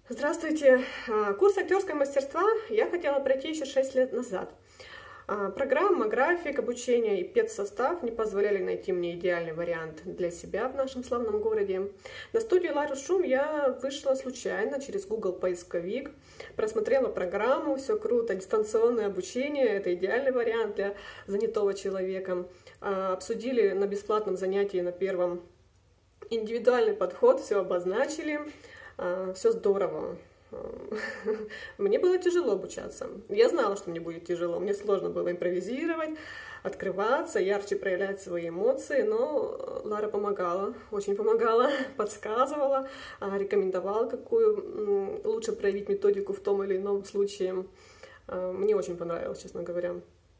Здравствуйте! Курс актерского мастерства я хотела пройти еще 6 лет назад. Программа, график обучения и педсостав не позволяли найти мне идеальный вариант для себя в нашем славном городе. На студию Лару Шум я вышла случайно через Google поисковик, просмотрела программу, все круто, дистанционное обучение, это идеальный вариант для занятого человека. Обсудили на бесплатном занятии на первом индивидуальный подход, все обозначили. Все здорово. Мне было тяжело обучаться. Я знала, что мне будет тяжело. Мне сложно было импровизировать, открываться, ярче проявлять свои эмоции, но Лара помогала, очень помогала, подсказывала, рекомендовала, какую лучше проявить методику в том или ином случае. Мне очень понравилось, честно говоря.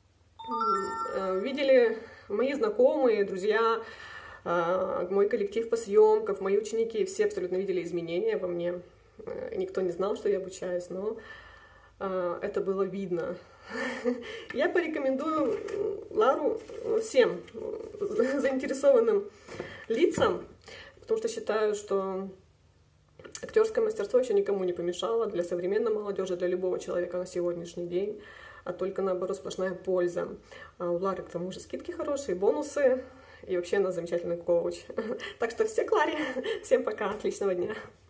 Видели мои знакомые, друзья, мой коллектив по съемкам, мои ученики, все абсолютно видели изменения во мне. Никто не знал, что я обучаюсь, но это было видно. Я порекомендую Лару всем заинтересованным лицам, потому что считаю, что актерское мастерство еще никому не помешало для современной молодежи, для любого человека на сегодняшний день, а только наоборот сплошная польза. У Лары к тому же скидки хорошие, бонусы. И вообще она замечательный коуч. Так что все к Ларе. Всем пока, отличного дня.